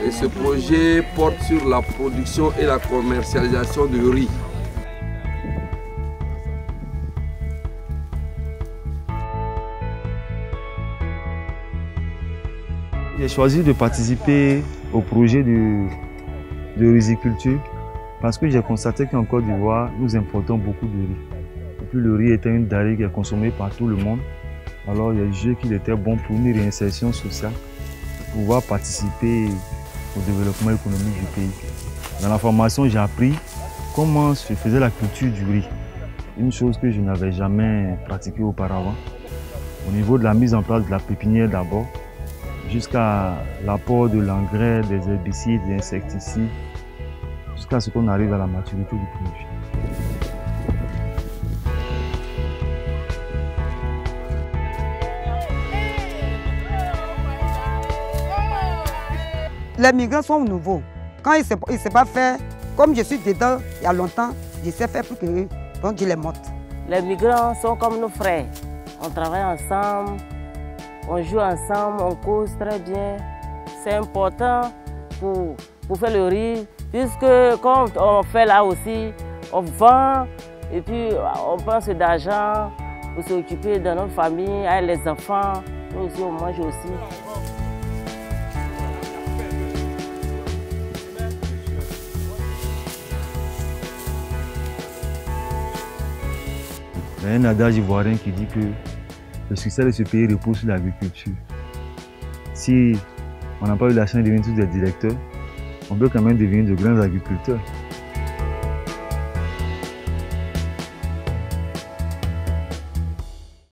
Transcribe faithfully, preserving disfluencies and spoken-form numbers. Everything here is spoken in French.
Et ce projet porte sur la production et la commercialisation de riz. J'ai choisi de participer au projet de, de riziculture parce que j'ai constaté qu'en Côte d'Ivoire, nous importons beaucoup de riz. Et puis le riz étant une denrée qui est consommée par tout le monde, alors j'ai jugé qu'il était bon pour une réinsertion sociale, pour pouvoir participer au développement économique du pays. Dans la formation, j'ai appris comment se faisait la culture du riz, une chose que je n'avais jamais pratiquée auparavant. Au niveau de la mise en place de la pépinière d'abord, jusqu'à l'apport de l'engrais, des herbicides, des insecticides, jusqu'à ce qu'on arrive à la maturité du produit. Les migrants sont nouveaux. Quand ils ne savent pas faire, comme je suis dedans il y a longtemps, je sais faire pour que donc je les monte. Les migrants sont comme nos frères. On travaille ensemble, on joue ensemble, on cause très bien. C'est important pour, pour faire le riz, puisque quand on fait là aussi, on vend et puis on pense d'argent pour s'occuper de notre famille, avec les enfants. Nous aussi, on mange aussi. Il y a un adage ivoirien qui dit que le succès de ce pays repose sur l'agriculture. Si on n'a pas eu la chance de devenir tous des directeurs, on peut quand même devenir de grands agriculteurs.